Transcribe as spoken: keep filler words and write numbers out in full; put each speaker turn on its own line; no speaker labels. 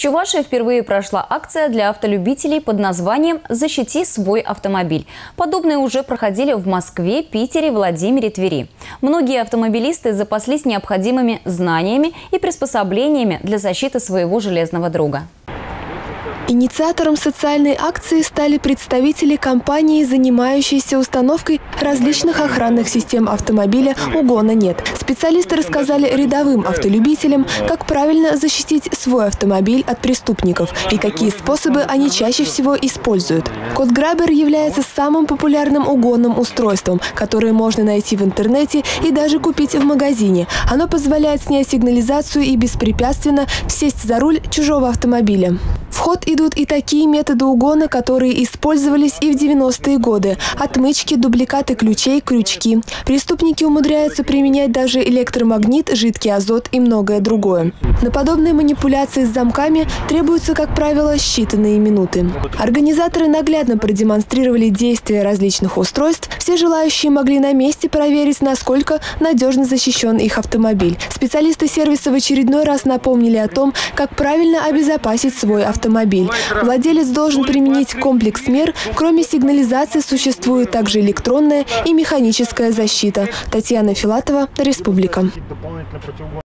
Чувашии впервые прошла акция для автолюбителей под названием «Защити свой автомобиль». Подобные уже проходили в Москве, Питере, Владимире, Твери. Многие автомобилисты запаслись необходимыми знаниями и приспособлениями для защиты своего железного друга.
Инициатором социальной акции стали представители компании, занимающейся установкой различных охранных систем автомобиля «Угона нет». Специалисты рассказали рядовым автолюбителям, как правильно защитить свой автомобиль от преступников и какие способы они чаще всего используют. Код-грабер является самым популярным угонным устройством, которое можно найти в интернете и даже купить в магазине. Оно позволяет снять сигнализацию и беспрепятственно сесть за руль чужого автомобиля. В ход идут и такие методы угона, которые использовались и в девяностые годы. Отмычки, дубликаты ключей, крючки. Преступники умудряются применять даже электромагнит, жидкий азот и многое другое. На подобные манипуляции с замками требуются, как правило, считанные минуты. Организаторы наглядно продемонстрировали действия различных устройств. Все желающие могли на месте проверить, насколько надежно защищен их автомобиль. Специалисты сервиса в очередной раз напомнили о том, как правильно обезопасить свой автомобиль. Владелец должен применить комплекс мер. Кроме сигнализации существует также электронная и механическая защита. Татьяна Филатова, Республика.